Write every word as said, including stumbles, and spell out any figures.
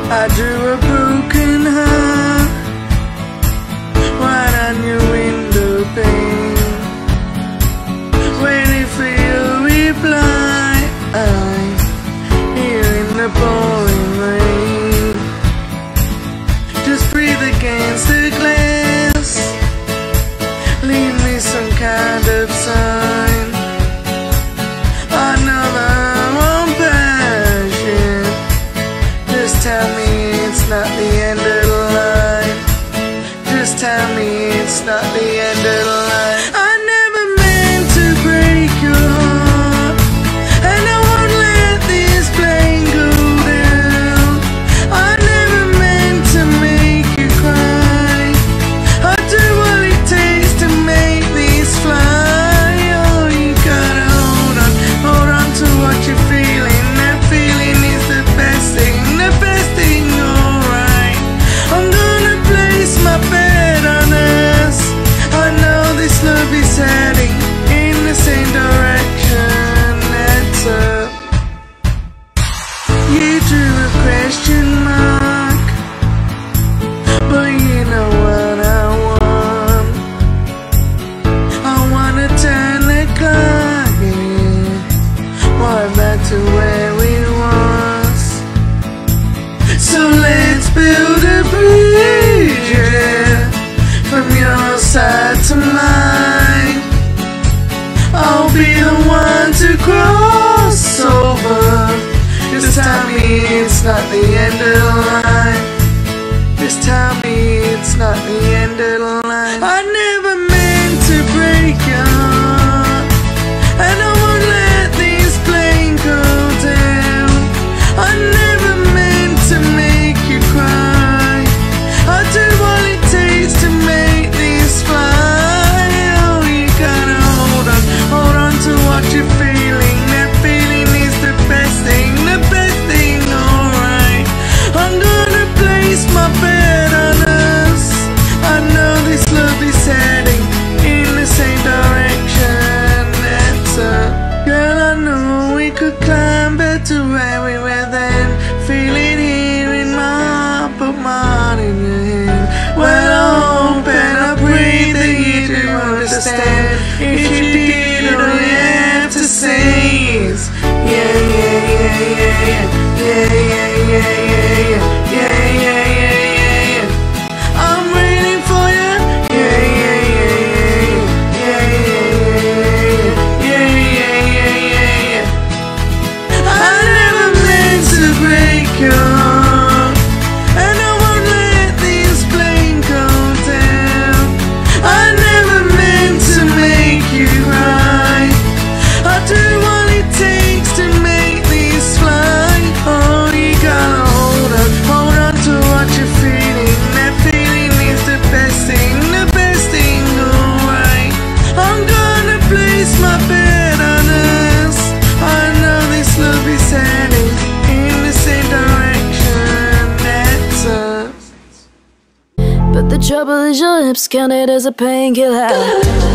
I drew a broken heart right on your window pane, waiting for your reply, here in the pouring rain. Just breathe against the glass, leave me some kind of sign. Another one passion. Just tell me it's not the end of the line. Just tell me it's not the end of the line. I never meant to break your heart, and I won't let this plane go down. I never meant to make you cry. I'll do what it takes to make this fly. Oh, you gotta hold on, hold on to what you're feeling. That feeling is the best thing, the best thing, alright. I'm gonna place my bet on us. I know this love is heading in the same direction. That's up. You drew a question mark, but you know what I want. I wanna turn the clock, yeah, right back to where we was. So let's build a bridge, yeah, from your side to mine. I'll be the one to cross over. Just tell me it's not the end of the line. Just tell me it's not the end of the line. I never meant to break your heart, and I won't let this plane go down. I never meant to make you cry. I'll do what it takes to make this fly. Oh, you gotta hold on, hold on to what you're feeling. That feeling is the best thing, the best thing, alright. I'm gonna place my bet on us. I know this love is heading in the same direction. That's up. Girl, I know we could climb back to where we were then. Feel it here in my heart, put my heart in your hand. Well, I hope and I pray that you do understand. If you did, all you have to say is yeah, yeah, yeah, yeah, yeah, yeah, yeah, yeah, yeah, yeah, yeah, yeah, yeah. I'm waiting for you. Yeah, yeah, yeah, yeah, yeah, yeah, yeah, yeah, yeah, yeah. I never meant to break your heart, and I won't let this plane go down. I never meant to make you cry. I'll do what it takes to make this fly. Oh, you gotta hold on, hold on to what you're feeling. That feeling is the best thing, the best thing, alright. I'm gonna place my bet on us. I know this love is heading in the same direction. That's us. But the trouble is your lips counted as a painkiller.